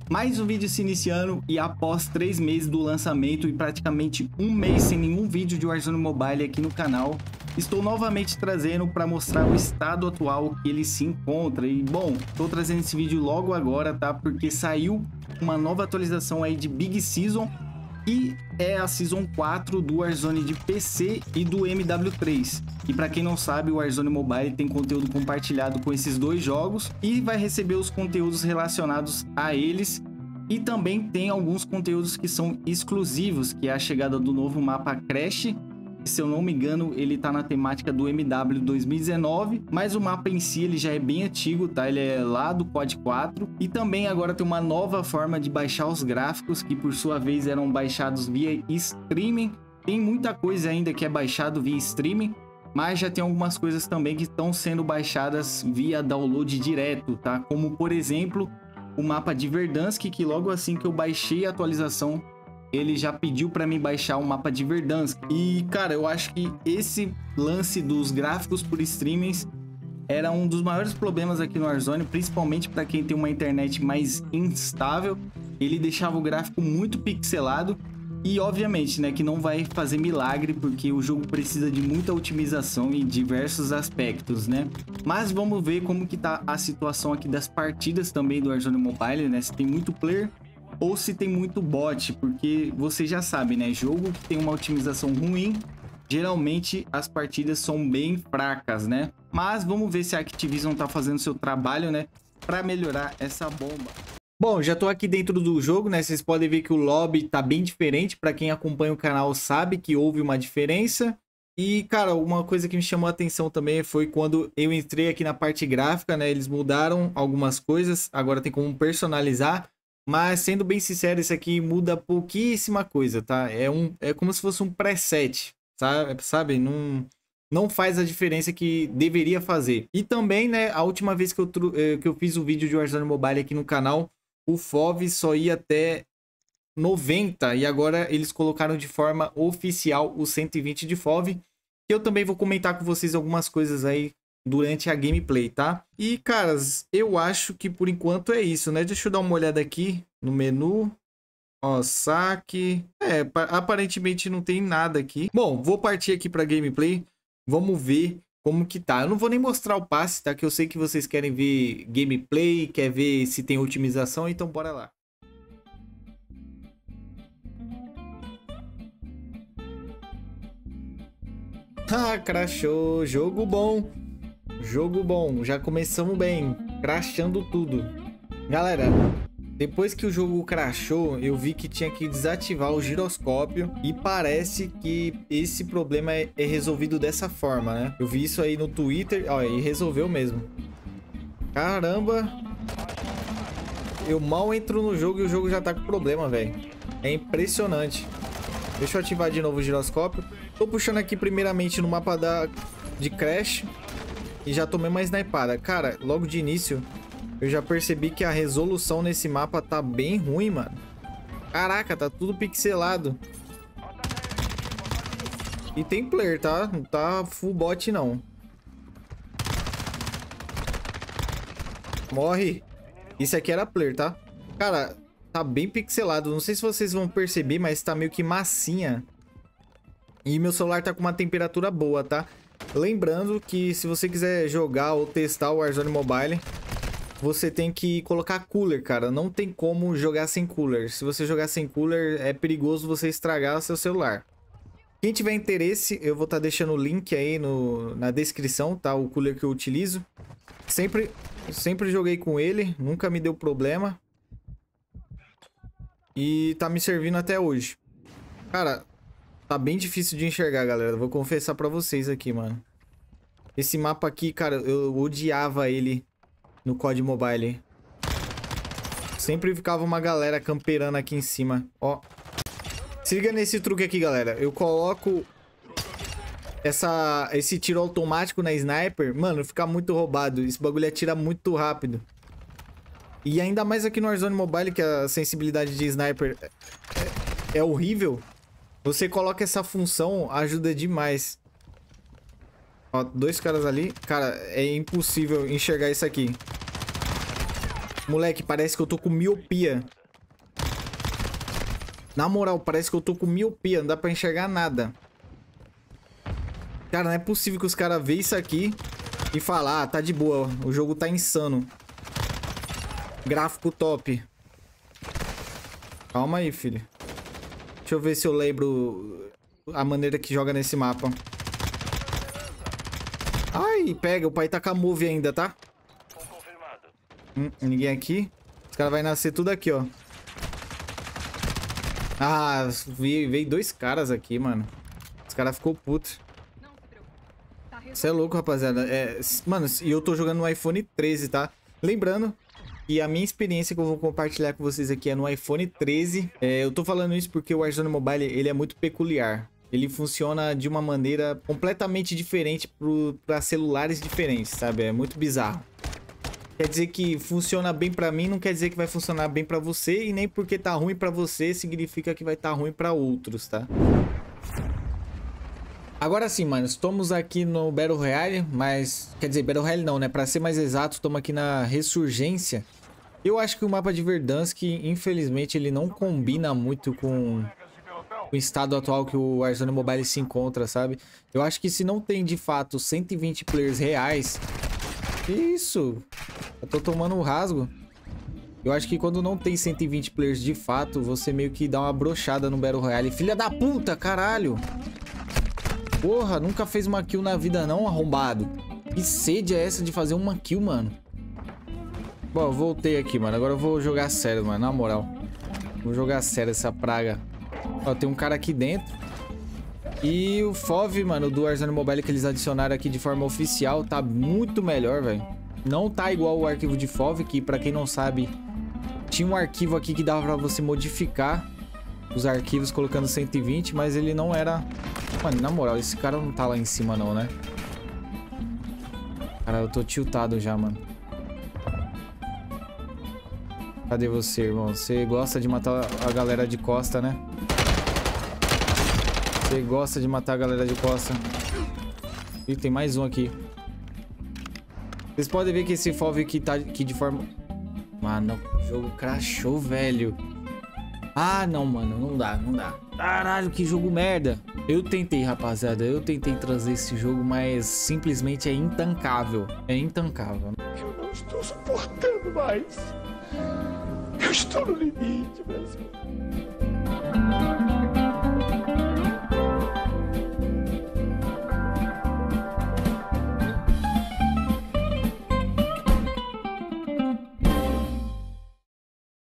Mais um vídeo se iniciando e após 3 meses do lançamento e praticamente um mês sem nenhum vídeo de Warzone Mobile aqui no canal, estou novamente trazendo para mostrar o estado atual que ele se encontra. E bom, estou trazendo esse vídeo logo agora, tá? Porque saiu uma nova atualização aí de Big Season e é a Season 4 do Warzone de PC e do MW3. E para quem não sabe, o Warzone Mobile tem conteúdo compartilhado com esses dois jogos e vai receber os conteúdos relacionados a eles. E também tem alguns conteúdos que são exclusivos, que é a chegada do novo mapa Crash. Se eu não me engano, ele tá na temática do MW 2019, mas o mapa em si ele já é bem antigo, tá? Ele é lá do COD 4 e também agora tem uma nova forma de baixar os gráficos, que por sua vez eram baixados via streaming. Tem muita coisa ainda que é baixado via streaming, mas já tem algumas coisas também que estão sendo baixadas via download direto, tá? Como por exemplo, o mapa de Verdansk, que logo assim que eu baixei a atualização, ele já pediu para mim baixar o mapa de Verdansk. E cara, eu acho que esse lance dos gráficos por streamings era um dos maiores problemas aqui no Warzone, principalmente para quem tem uma internet mais instável. Ele deixava o gráfico muito pixelado e obviamente, né, que não vai fazer milagre, porque o jogo precisa de muita otimização em diversos aspectos, né? Mas vamos ver como que tá a situação aqui das partidas também do Warzone Mobile, né? Se tem muito player ou se tem muito bot, porque você já sabe, né? Jogo que tem uma otimização ruim, geralmente as partidas são bem fracas, né? Mas vamos ver se a Activision tá fazendo seu trabalho, né, para melhorar essa bomba. Bom, já tô aqui dentro do jogo, né? Vocês podem ver que o lobby tá bem diferente. Para quem acompanha o canal sabe que houve uma diferença. E, cara, uma coisa que me chamou a atenção também foi quando eu entrei aqui na parte gráfica, né? Eles mudaram algumas coisas, agora tem como personalizar. Mas, sendo bem sincero, isso aqui muda pouquíssima coisa, tá? É como se fosse um preset, sabe? Não faz a diferença que deveria fazer. E também, né, a última vez que eu fiz o vídeo de Warzone Mobile aqui no canal, o FOV só ia até 90 e agora eles colocaram de forma oficial o 120 de FOV. Que eu também vou comentar com vocês algumas coisas aí durante a gameplay, tá? E, caras, eu acho que por enquanto é isso, né? Deixa eu dar uma olhada aqui no menu. Ó, saque. Aparentemente não tem nada aqui. Bom, vou partir aqui pra gameplay. Vamos ver como que tá. Eu não vou nem mostrar o passe, tá? Que eu sei que vocês querem ver gameplay, quer ver se tem otimização, então bora lá. Ah, crashou. Jogo bom. Jogo bom, já começamos bem, crashando tudo. Galera, depois que o jogo crashou, eu vi que tinha que desativar o giroscópio e parece que esse problema é resolvido dessa forma, né? Eu vi isso aí no Twitter, ó, e resolveu mesmo. Caramba! Eu mal entro no jogo e o jogo já tá com problema, velho. É impressionante. Deixa eu ativar de novo o giroscópio. Tô puxando aqui primeiramente no mapa de Crash. E já tomei uma snipada. Cara, logo de início, eu já percebi que a resolução nesse mapa tá bem ruim, mano. Caraca, tá tudo pixelado. E tem player, tá? Não tá full bot, não. Morre. Isso aqui era player, tá? Cara, tá bem pixelado. Não sei se vocês vão perceber, mas tá meio que massinha. E meu celular tá com uma temperatura boa, tá? Lembrando que se você quiser jogar ou testar o Warzone Mobile, você tem que colocar cooler, cara. Não tem como jogar sem cooler. Se você jogar sem cooler, é perigoso você estragar o seu celular. Quem tiver interesse, eu vou estar deixando o link aí na descrição, tá? O cooler que eu utilizo. Sempre joguei com ele, nunca me deu problema. E tá me servindo até hoje. Cara, tá bem difícil de enxergar, galera. Vou confessar pra vocês aqui, mano. Esse mapa aqui, cara, eu odiava ele no COD Mobile. Sempre ficava uma galera camperando aqui em cima. Ó. Se liga nesse truque aqui, galera. Eu coloco esse tiro automático na sniper. Mano, fica muito roubado. Esse bagulho atira muito rápido. E ainda mais aqui no Warzone Mobile, que a sensibilidade de sniper é horrível. Você coloca essa função, ajuda demais. Ó, dois caras ali. Cara, é impossível enxergar isso aqui. Moleque, parece que eu tô com miopia. Na moral, parece que eu tô com miopia. Não dá pra enxergar nada. Cara, não é possível que os caras vejam isso aqui e falar, ah, tá de boa. O jogo tá insano. Gráfico top. Calma aí, filho. Deixa eu ver se eu lembro a maneira que joga nesse mapa. Ai, pega. O pai tá com a move ainda, tá? Ninguém aqui. Os caras vão nascer tudo aqui, ó. Ah, veio dois caras aqui, mano. Os caras ficou puto. Você é louco, rapaziada. Mano, e eu tô jogando no iPhone 13, tá? Lembrando que a minha experiência que eu vou compartilhar com vocês aqui é no iPhone 13. Eu tô falando isso porque o Warzone Mobile, ele é muito peculiar. Ele funciona de uma maneira completamente diferente para celulares diferentes, sabe? É muito bizarro. Quer dizer que funciona bem pra mim, não quer dizer que vai funcionar bem pra você. E nem porque tá ruim pra você, significa que vai tá ruim pra outros, tá? Agora sim, mano, estamos aqui no Battle Royale, mas... Quer dizer, Battle Royale não, né? Pra ser mais exato, estamos aqui na Ressurgência. Eu acho que o mapa de Verdansk, infelizmente, ele não combina muito com o estado atual que o Warzone Mobile se encontra, sabe? Eu acho que se não tem, de fato, 120 players reais... Isso! Eu tô tomando um rasgo. Eu acho que quando não tem 120 players de fato, você meio que dá uma brochada no Battle Royale. Filha da puta, caralho! Porra, nunca fez uma kill na vida não, arrombado. Que sede é essa de fazer uma kill, mano? Bom, eu voltei aqui, mano. Agora eu vou jogar sério, mano. Na moral. Vou jogar sério essa praga. Ó, tem um cara aqui dentro. E o FOV, mano, do Warzone Mobile que eles adicionaram aqui de forma oficial tá muito melhor, velho. Não tá igual o arquivo de FOV, que pra quem não sabe, tinha um arquivo aqui que dava pra você modificar os arquivos colocando 120, mas ele não era... Mano, na moral, esse cara não tá lá em cima não, né? Cara, eu tô tiltado já, mano. Cadê você, irmão? Você gosta de matar a galera de costa, né? Você gosta de matar a galera de costa. Ih, tem mais um aqui. Vocês podem ver que esse FOV aqui tá aqui de forma... Mano, o jogo crashou, velho. Ah, não, mano. Não dá, não dá. Caralho, que jogo merda. Eu tentei, rapaziada. Eu tentei trazer esse jogo, mas simplesmente é intancável. É intancável. Eu não estou suportando mais. Eu estou no limite, Brasil.